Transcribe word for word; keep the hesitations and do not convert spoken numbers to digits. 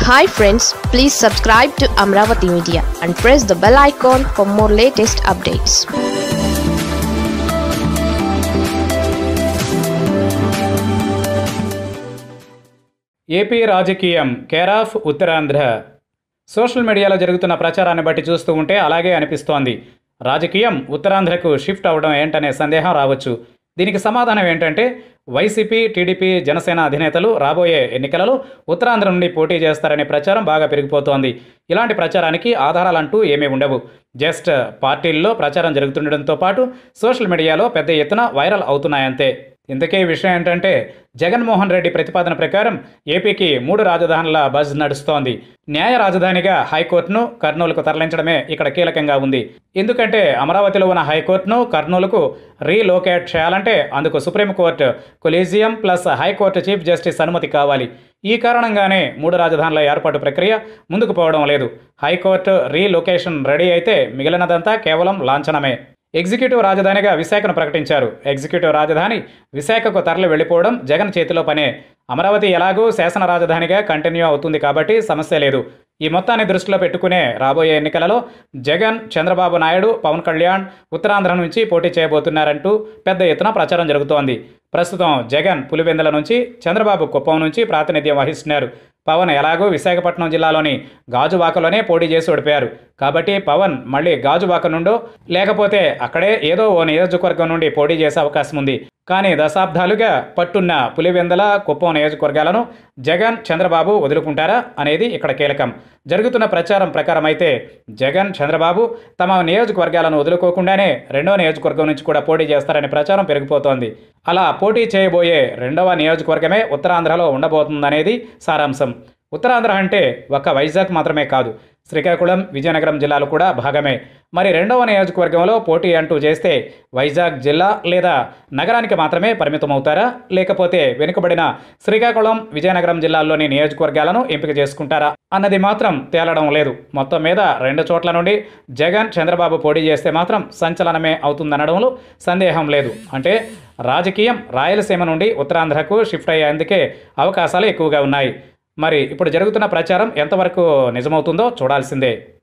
Hi friends, please subscribe to Amaravathi Media and press the bell icon for more latest updates. AP రాజకీయం care of Uttarandhra. Social మీడియాలో జరుగుతున్న ప్రచారాన్ని బట్టి చూస్తూ ఉంటే అలాగే అనిపిస్తోంది. రాజకీయం ఉత్తరాంధ్రకు షిఫ్ట్ అవ్వడం ఏంటనే సందేహం రావచ్చు. దీనికి సమాధానం ఏంటంటే వైసీపీ, టీడీపీ, జనసేన అధినేతలు రాబోయే ఎన్నికలలో ఉత్తరాంధ్ర నుండి పోటీ చేస్తారనే ప్రచారం బాగా పెరిగిపోతోంది. ఇలాంటి ప్రచారానికి ఆధారాలంటూ ఏమీ ఉండవు. జస్ట్ పార్టీల్లో ప్రచారం జరుగుతుండడంతో పాటు సోషల్ మీడియాలో పెద్ద ఎత్తున వైరల్ అవుతున్నాయంతే. ఇంతకీ విషయం ఏంటంటే జగన్మోహన్ రెడ్డి ప్రతిపాదన ప్రకారం ఏపీకి మూడు రాజధానుల బజ్ నడుస్తోంది. న్యాయ రాజధానిగా హైకోర్టును కర్నూలుకు తరలించడమే ఇక్కడ కీలకంగా ఉంది. ఎందుకంటే అమరావతిలో ఉన్న హైకోర్టును కర్నూలుకు రీలోకేట్ చేయాలంటే అందుకు supreme court collegium plus high court chief justice అనుమతి కావాలి. ఈ కారణంగానే మూడు రాజధానుల ఏర్పాటు ప్రక్రియ ముందుకు పోవడం లేదు. హైకోర్టు రీలొకేషన్ రెడీ అయితే మిగిలినదంతా కేవలం లాంఛనమే. ఎగ్జిక్యూటివ్ రాజధానిగా విశాఖను ప్రకటించారు. ఎగ్జిక్యూటివ్ రాజధాని విశాఖకు తరలి వెళ్ళిపోవడం జగన్ చేతిలో పనే. అమరావతి ఎలాగూ శాసన రాజధానిగా కంటిన్యూ అవుతుంది కాబట్టి సమస్య లేదు. ఈ మొత్తాన్ని దృష్టిలో పెట్టుకునే రాబోయే ఎన్నికలలో జగన్, చంద్రబాబు నాయుడు, పవన్ కళ్యాణ్ ఉత్తరాంధ్ర నుంచి పోటీ చేయబోతున్నారంటూ పెద్ద ఎత్తున ప్రచారం జరుగుతోంది. ప్రస్తుతం జగన్ పులివెందుల నుంచి, చంద్రబాబు కుప్పం నుంచి ప్రాతినిధ్యం వహిస్తున్నారు. పవన్ ఎలాగో విశాఖపట్నం జిల్లాలోని గాజువాకలోనే పోటీ చేసి ఓడిపోయారు. కాబట్టి పవన్ మళ్ళీ గాజువాక నుండో లేకపోతే అక్కడే ఏదో ఓ నియోజకవర్గం నుండి పోటీ చేసే అవకాశం ఉంది. కానీ దశాబ్దాలుగా పట్టున్న పులివెందుల, కుప్పం నియోజకవర్గాలను జగన్, చంద్రబాబు వదులుకుంటారా అనేది ఇక్కడ కీలకం. జరుగుతున్న ప్రచారం ప్రకారం అయితే జగన్, చంద్రబాబు తమ నియోజకవర్గాలను వదులుకోకుండానే రెండో నియోజకవర్గం నుంచి కూడా పోటీ చేస్తారనే ప్రచారం పెరిగిపోతోంది. అలా పోటీ చేయబోయే రెండవ నియోజకవర్గమే ఉత్తరాంధ్రలో ఉండబోతుందనేది సారాంశం. ఉత్తరాంధ్ర అంటే ఒక్క వైజాగ్ మాత్రమే కాదు, శ్రీకాకుళం, విజయనగరం జిల్లాలు కూడా భాగమే. మరి రెండవ నియోజకవర్గంలో పోటీ అంటూ చేస్తే వైజాగ్ జిల్లా లేదా నగరానికి మాత్రమే పరిమితమవుతారా, లేకపోతే వెనుకబడిన శ్రీకాకుళం, విజయనగరం జిల్లాల్లోని నియోజకవర్గాలను ఎంపిక చేసుకుంటారా అన్నది మాత్రం తేలడం లేదు. మొత్తం మీద రెండు చోట్ల నుండి జగన్, చంద్రబాబు పోటీ చేస్తే మాత్రం సంచలనమే అవుతుందనడంలో సందేహం లేదు. అంటే రాజకీయం రాయలసీమ నుండి ఉత్తరాంధ్రకు షిఫ్ట్ అయ్యేందుకే అవకాశాలు ఎక్కువగా ఉన్నాయి. మరి ఇప్పుడు జరుగుతున్న ప్రచారం ఎంతవరకు నిజమవుతుందో చూడాల్సిందే.